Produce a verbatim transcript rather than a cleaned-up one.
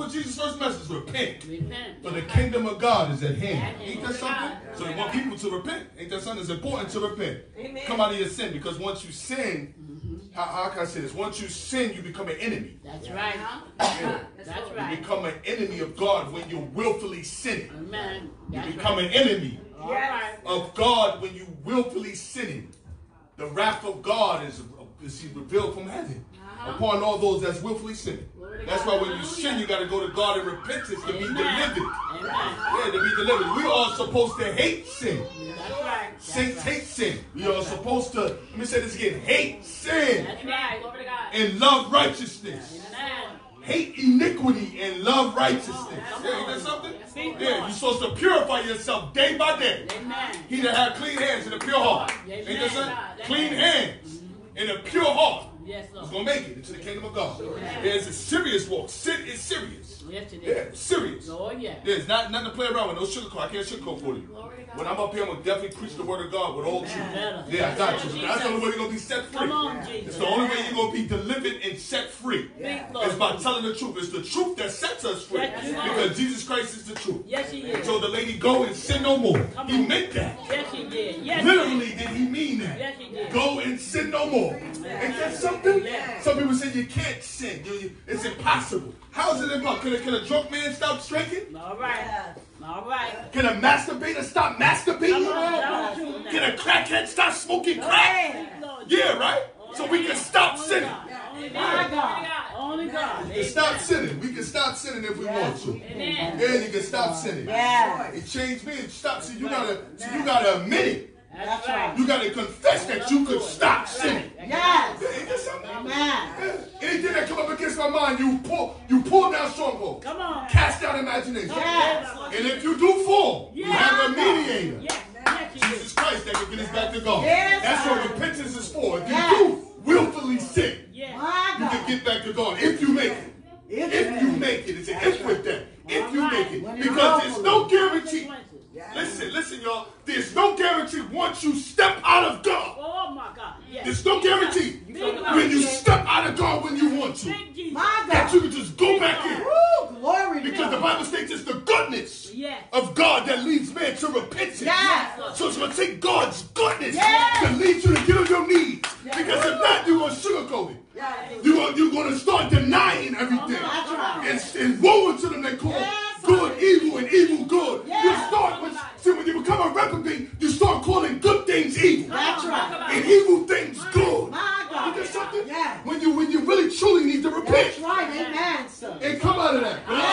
was Jesus' first message? Repent. Repent. For the kingdom of God is at hand. Ain't that something? So they want people to repent. Ain't that something? It's important to repent. Amen. Come out of your sin, because once you sin, how, how can I say this? Once you sin, you become an enemy. That's right. Yeah. That's You right. become an enemy of God when you're willfully sinning. Amen. You That's become right. an enemy All right. of God when you willfully sinning. The wrath of God is, is revealed from heaven Uh-huh. upon all those that's willfully sinning. Glory to That's God. why when you sin, you got to go to God in repentance to be Amen. delivered. Amen. Yeah, to be delivered. We are supposed to hate sin. That's right. That's Saints right. hate sin. We are supposed to, let me say this again, hate sin That's right. Glory to God. and love righteousness. Amen. Hate iniquity and love righteousness. Yeah, ain't that something? Yeah, you're supposed to purify yourself day by day. Amen. He that have clean hands and a pure heart. Ain't that something? Clean hands and a pure heart. Yes, Is Lord. going to make it into the kingdom of God. Yeah, it's a serious walk. Sin is serious. Yes, it Yeah, is. serious. Oh, yeah. Yeah, it's not nothing to play around with. No sugarcoat. I can't sugarcoat for you. Glory to God. When I'm up here, I'm going to definitely preach the word of God with all truth. Better. Yeah, I got you. That's the only way you're going to be set free. Come on, It's Jesus. the only way you're going to be delivered and set free. Speak, It's Lord. by telling the truth. It's the truth that sets us free. Yes, you are. Because Jesus Christ is the truth. Yes, he He is. told the lady, go and sin no more. Come He on. meant that. Yes, he did. Yes, he Literally, did. did he mean that? Yes, he did. Go and sin no more. Ain't that something? Yeah. Some people say you can't sin. You- you- It's impossible. How is it impossible? Can a, can a drunk man stop drinking? All right. All right. Can a masturbator stop masturbating? Come on. Tell the truth now. Can a crackhead stop smoking crack? Speak, Lord. Yeah, right? So we can stop Only sinning. God. Only My God. God. Only God. We can stop sinning. We can stop sinning if we want to. Amen. Yeah, you can stop sinning. Yes. It changed me. It stopped. See, you gotta, see, you gotta admit it. That's right. You gotta confess that you could stop sinning. Yes. Yeah, ain't that something? Amen. Yeah. Anything that come up against my mind, you pull, you pull down stronghold. Come on. Cast out imagination. Yes. And if you do fall, you Yeah. have a mediator. Yes. Yes, he Jesus is. Christ that can get us back to God. Yes. That's what repentance is for. If you Yes. do willfully sin, Yes. My you can God. get back to God. If you make it. If If you make it. It's an if with that. If you make it. When you Because humble there's no it. guarantee. Consequences. Listen, listen, y'all. There's no guarantee once you step out of God. Oh, my God. Yes. There's no guarantee Speak, Lord. when you step out of God when you want to. Speak, Jesus. My That God. you can just go back in. Woo, glory to Because the God. Bible states it's the goodness Yes. of God that leads man to repentance. Yes. So it's going to take God's goodness Yes. to lead you to get on your knees. Because if not, you're going to sugarcoat it. You're going you're going to start denying everything. That's right. And, and woe unto them that call Yes. good evil and evil good. Yes. You start with, see, when you become a reprobate, you start calling good things evil. That's right. And evil things good. My You God. get something? Yes. When you when you really truly need to repent That's right. Amen, sir. and come out of that. But I